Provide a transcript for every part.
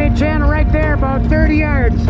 right channel right there, about 30 yards.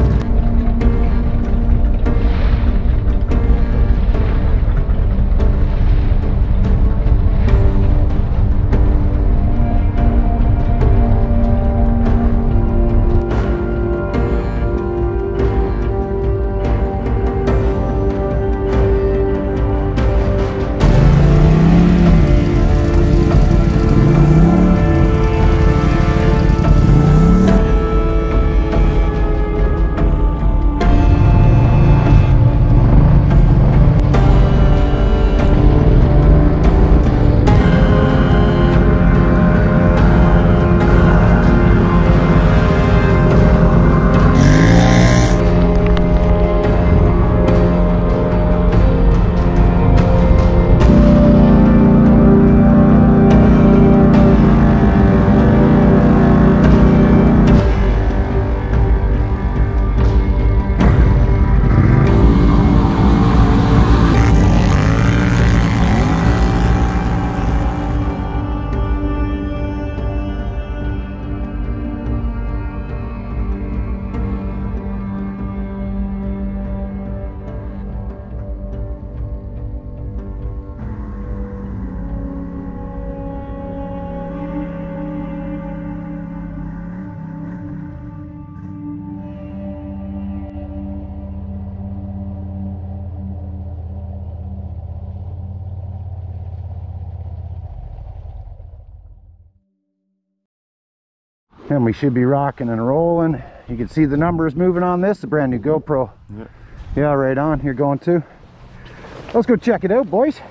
And we should be rocking and rolling. You can see the numbers moving on this, the brand new GoPro. Yeah, right on. You're going too. Let's go check it out, boys.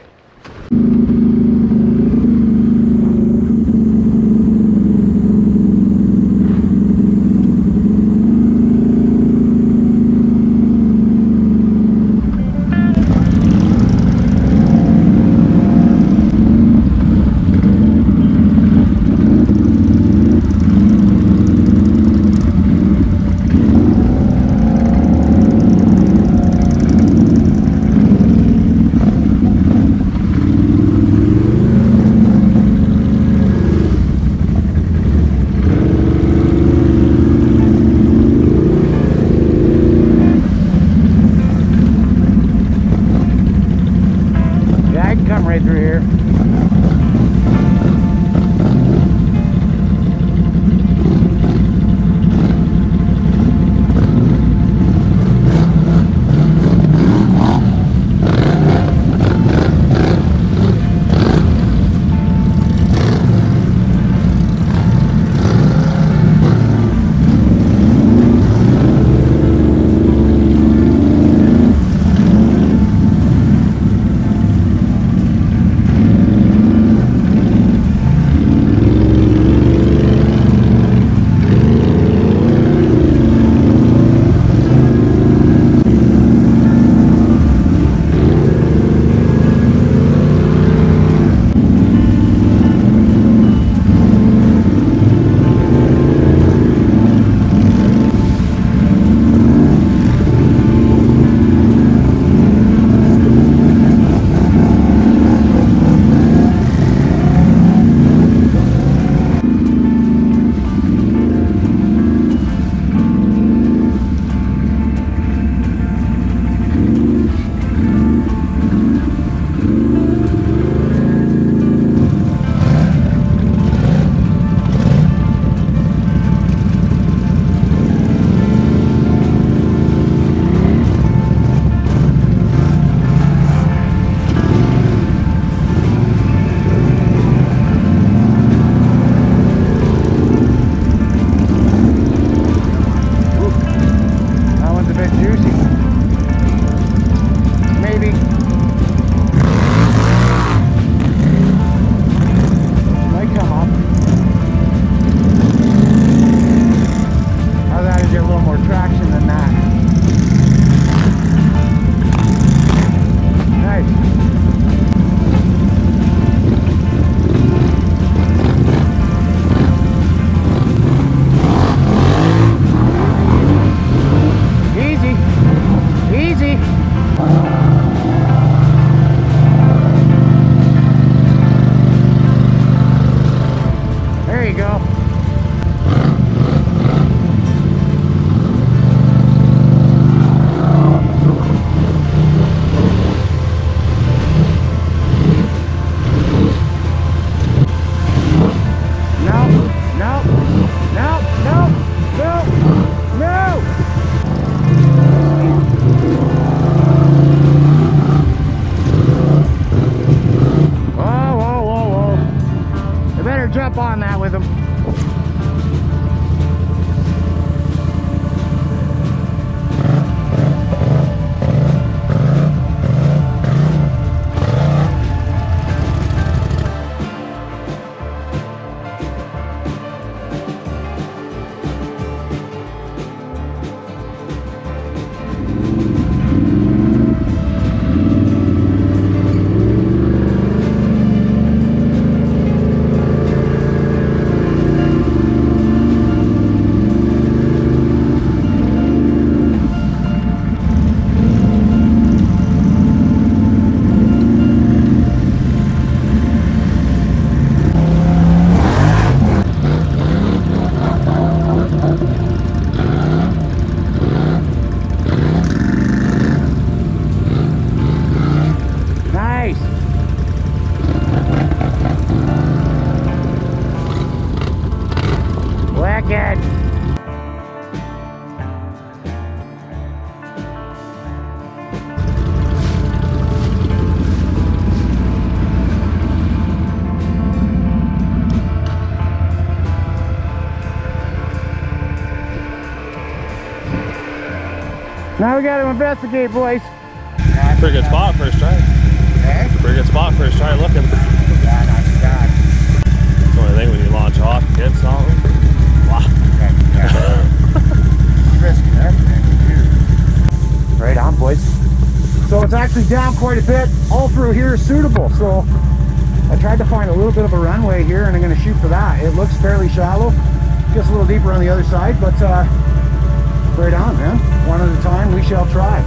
up on that with him. Now we got to investigate, boys. Pretty good spot first try. Okay. Pretty good spot first try looking. Yeah, not too bad. That's the only thing when you launch off, hit something. Wow. Okay, yeah. Risky, right on, boys. So it's actually down quite a bit. All through here is suitable. So I tried to find a little bit of a runway here, and I'm going to shoot for that. It looks fairly shallow. Gets a little deeper on the other side, but right on, man. One at a time, we shall try.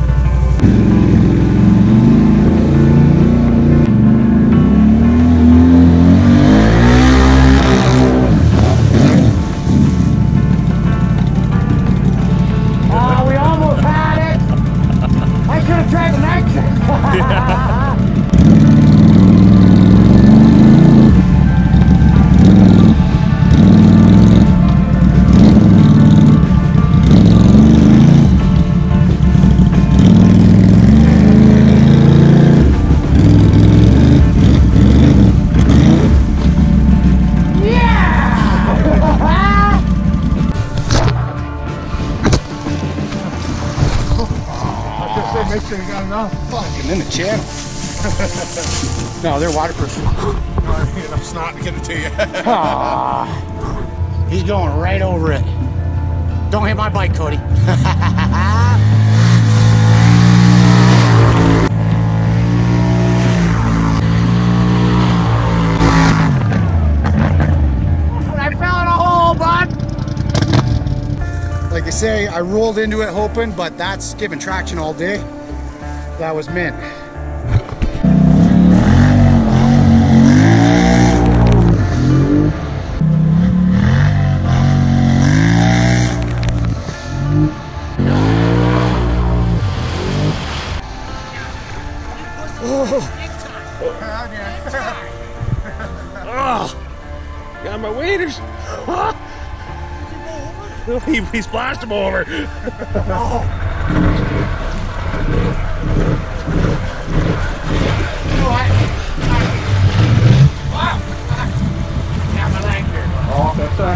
Oh, we almost had it. I could have tried the next. Make sure you got enough. Fucking in the channel. No, they're waterproof. Enough snot to get it to you. He's going right over it. Don't hit my bike, Cody. I fell in a hole, bud. Like I say, I rolled into it hoping, but that's giving traction all day. That was mint. Oh, got my waders. He splashed him over. Oh, that's that.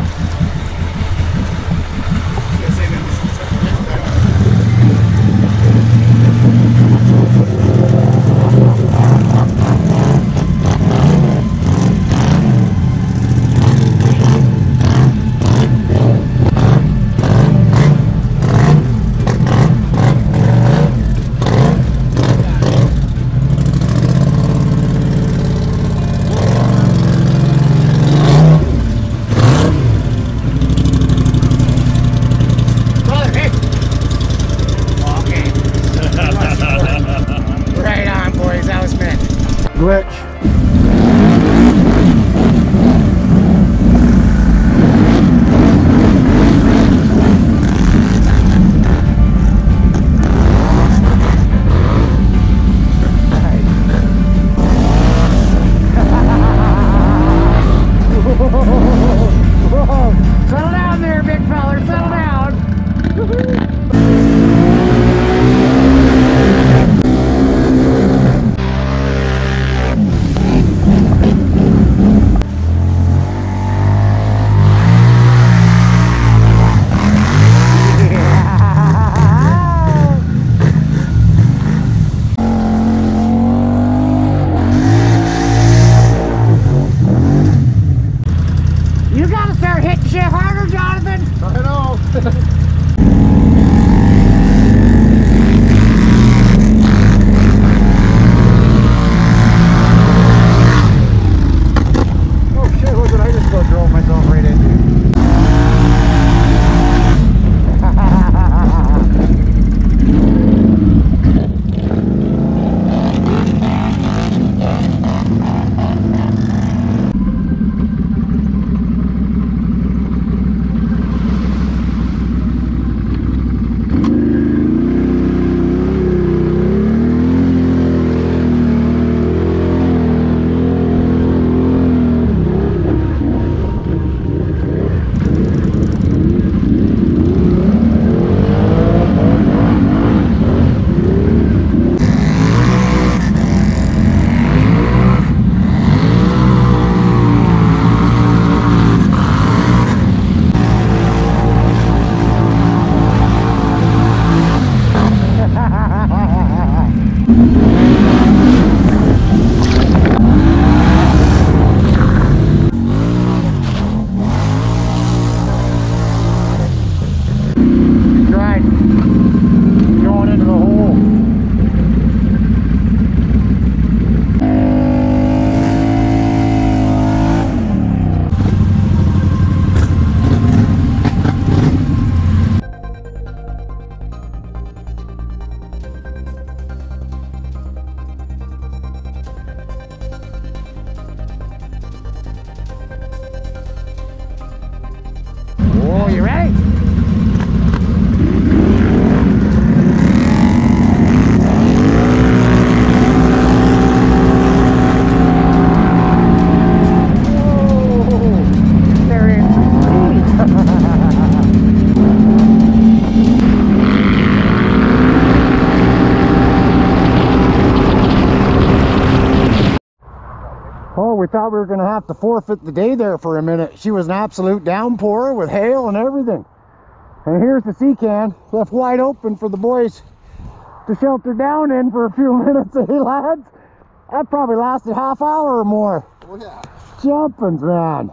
Oh, you ready? Oh, they're in Oh, we thought we were going to have to forfeit the day there for a minute. She was an absolute downpour with hail and everything. And here's the sea can left wide open for the boys to shelter down in for a few minutes, eh, lads? That probably lasted half hour or more. Oh yeah. Jumpins', man.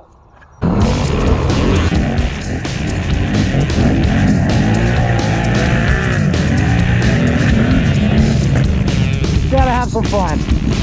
Gotta have some fun.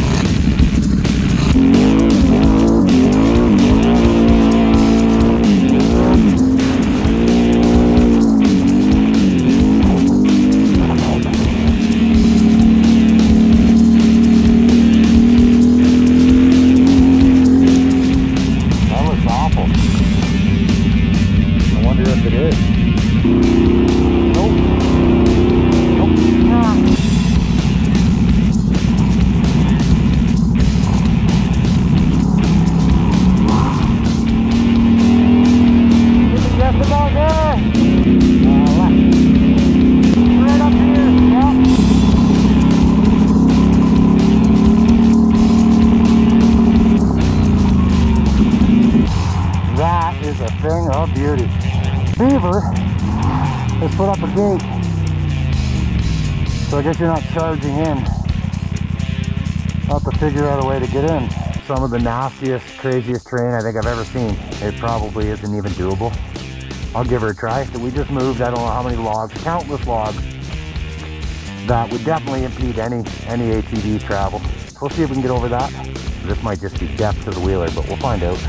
Thing of beauty. Beaver has put up a gate, so I guess you're not charging in. I'll have to figure out a way to get in. Some of the nastiest, craziest terrain I think I've ever seen. It probably isn't even doable. I'll give her a try. So we just moved, I don't know how many logs, countless logs, that would definitely impede any ATV travel. So we'll see if we can get over that. This might just be death to the wheeler, but we'll find out.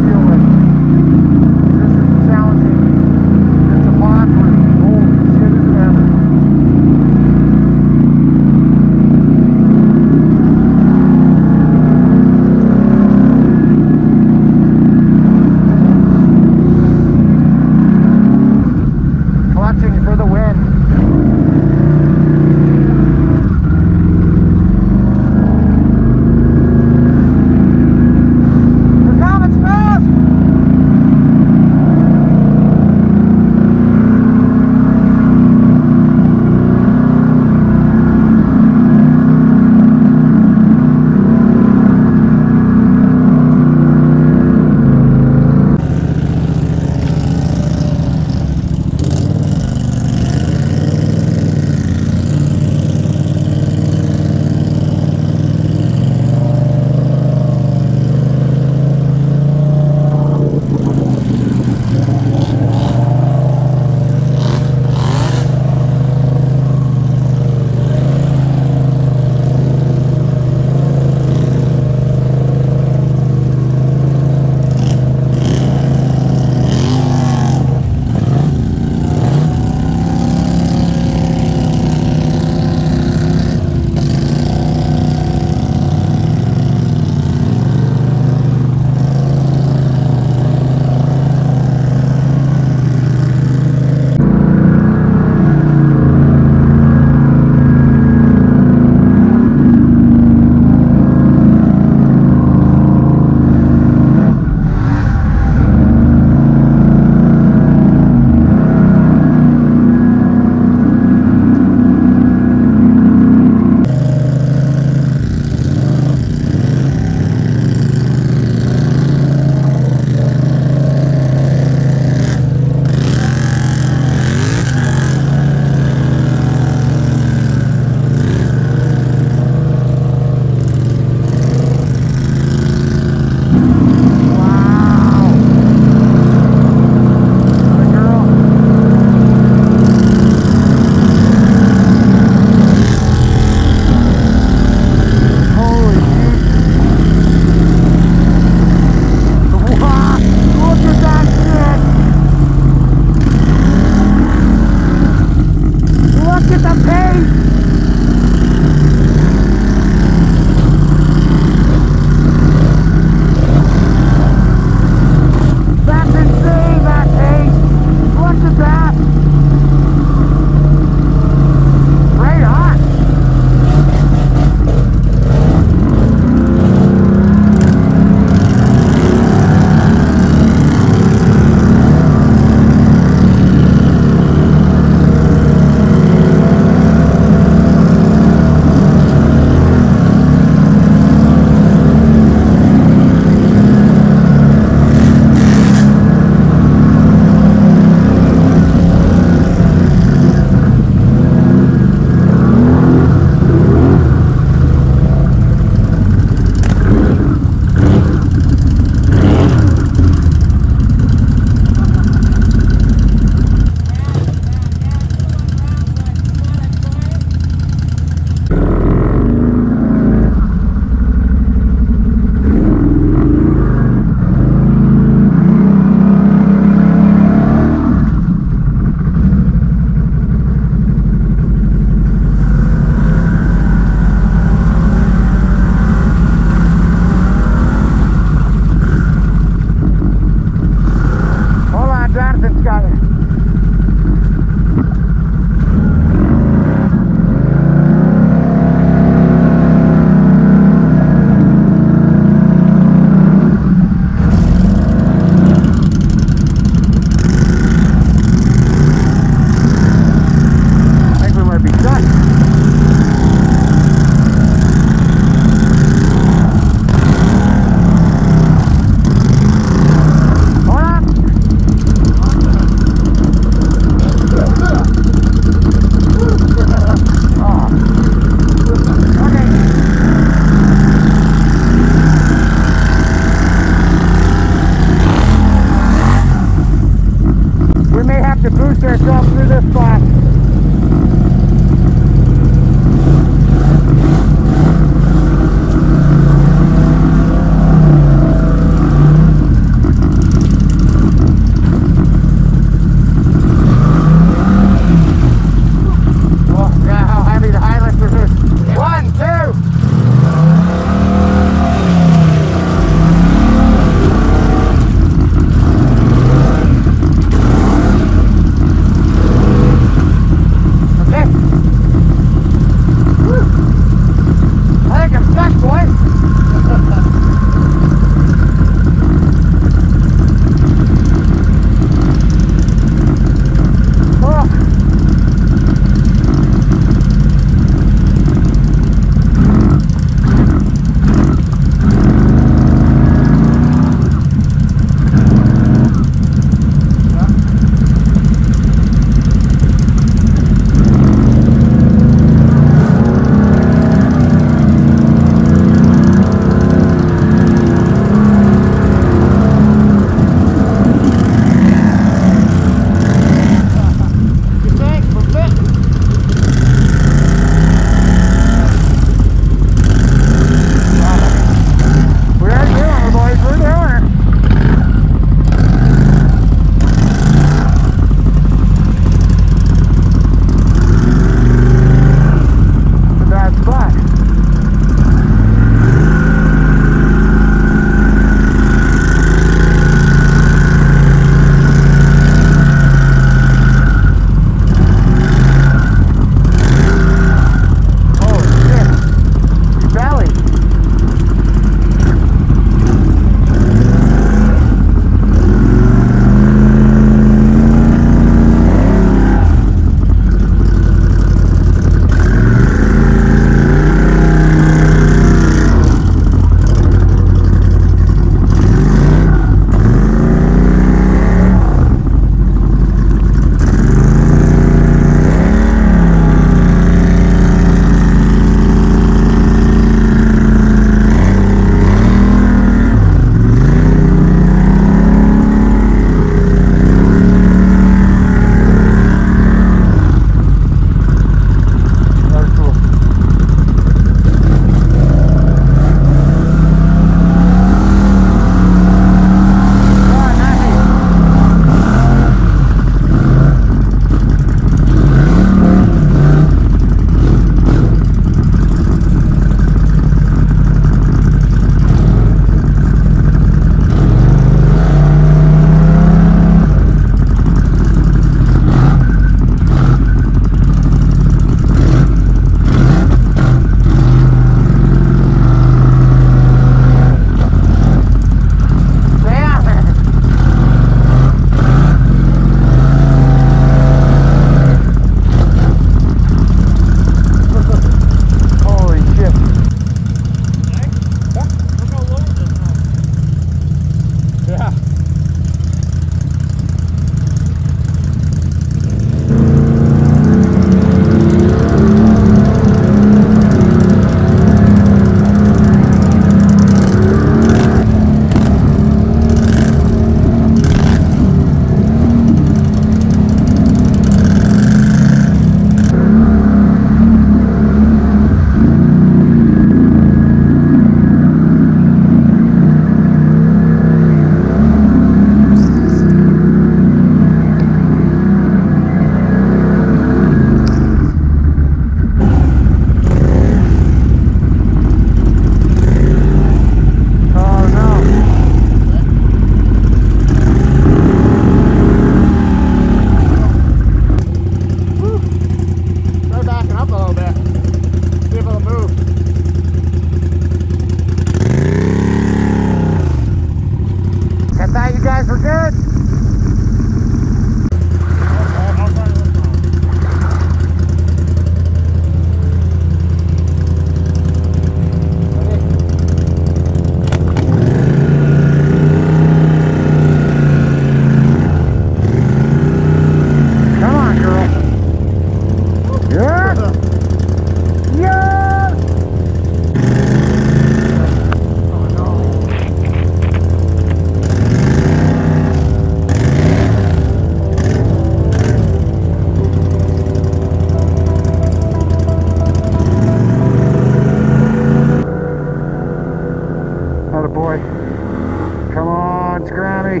way.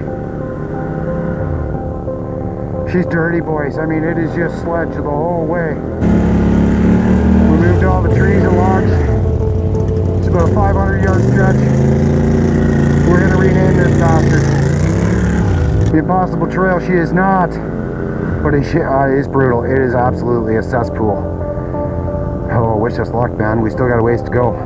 She's dirty, boys. I mean, it is just sledge the whole way. We moved all the trees and logs. It's about a 500-yard stretch. We're gonna rename this bastard the Impossible Trail. She is not, but it is brutal. It is absolutely a cesspool. Oh, wish us luck, man. We still got a ways to go.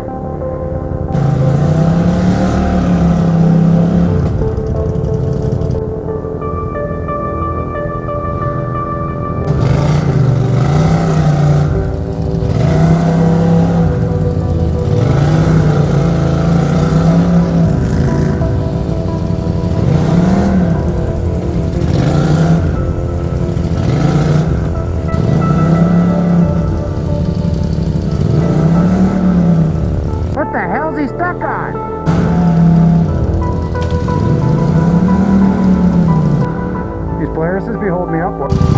Polaris be holding me up.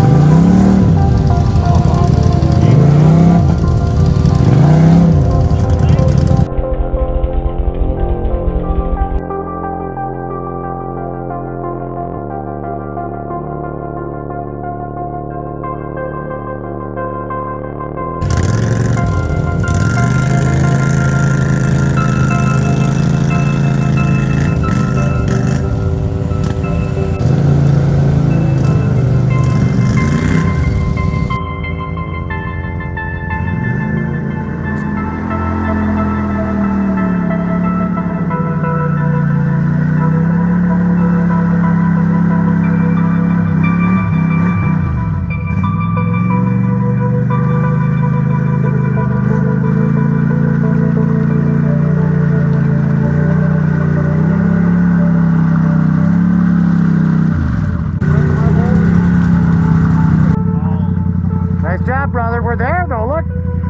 Nice job, brother. We're there, though. Look.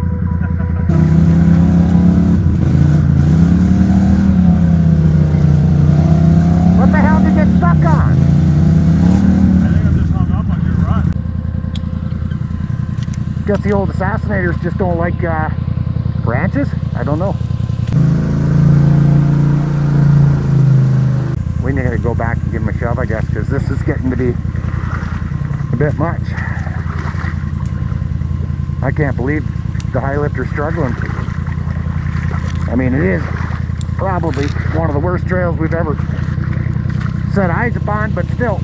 What the hell did you get stuck on? I think I'm just hung up on your rut. Guess the old Assassinators just don't like branches? I don't know. We need to go back and give him a shove, I guess, because this is getting to be a bit much. I can't believe the Highlifter's struggling. I mean, it is probably one of the worst trails we've ever set eyes upon, but still.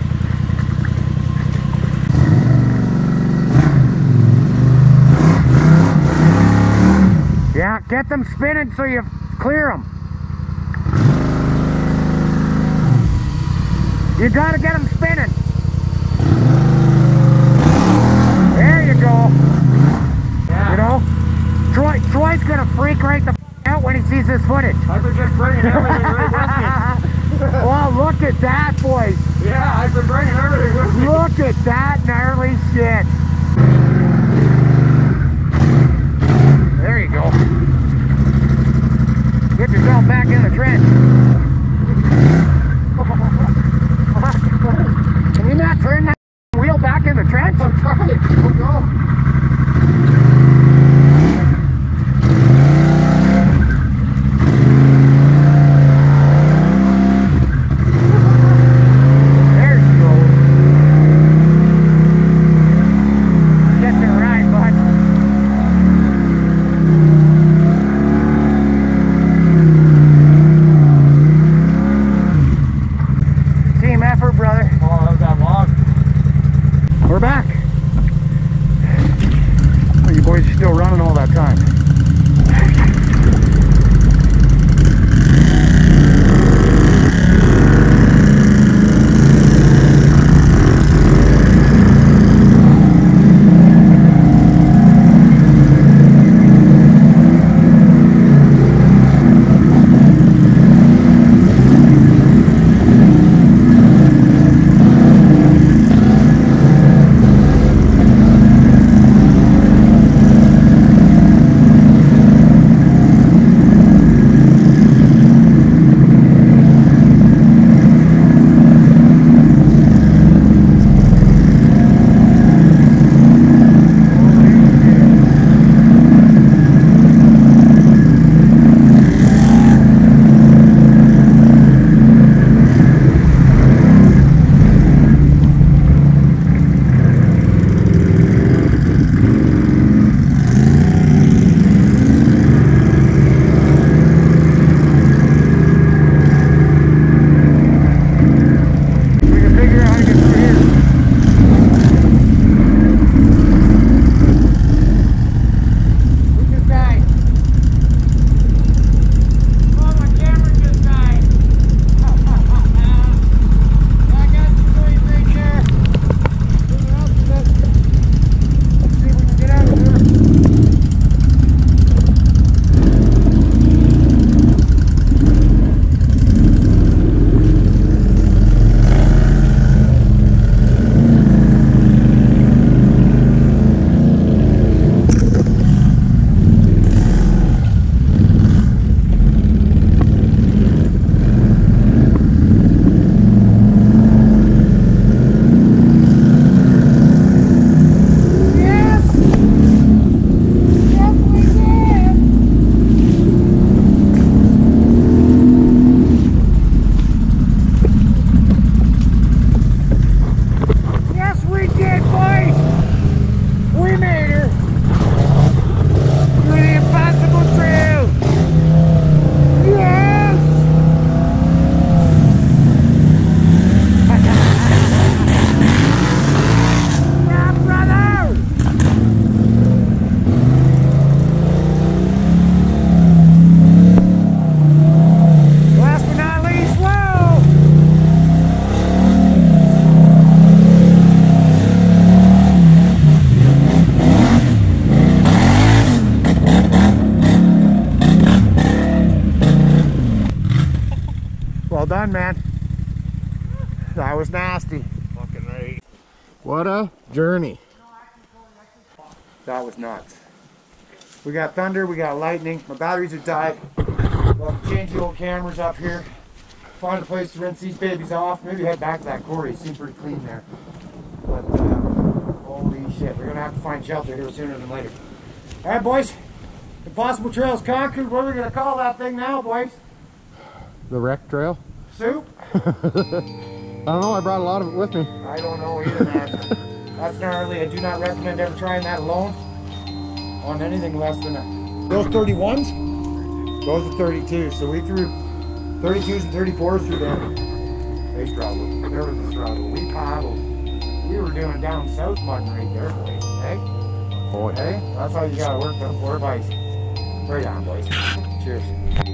Yeah, get them spinning so you clear them. You gotta get them spinning. There you go. Yeah. You know, Troy's gonna freak right the out when he sees this footage. I've been just bringing everything right with me. Well, look at that, boys. Yeah, I've been bringing everything with me. Look at that gnarly shit. There you go. Get yourself back in the trench. Can you not turn that wheel back in the trench? I'm trying. Oh, no. done, man. That was nasty. Fucking right. What a journey. That was nuts. We got thunder, we got lightning. My batteries are died. We'll have to change the old cameras up here. Find a place to rinse these babies off. Maybe head back to that quarry. It seems pretty clean there. But holy shit, we're gonna have to find shelter here sooner than later. All right, boys. Impossible Trails conquered. What are we gonna call that thing now, boys? The wreck trail? Soup? I don't know, I brought a lot of it with me. I don't know either, man. That's gnarly. I do not recommend ever trying that alone on anything less than those 31s. Those are 32. So we threw 32s and 34s through there. They struggled. There was a struggle. We paddled. We were doing down south mudding right there, boys. Hey? Oh, Hey? That's how you gotta work them 4 bikes. Right on, boys. Cheers.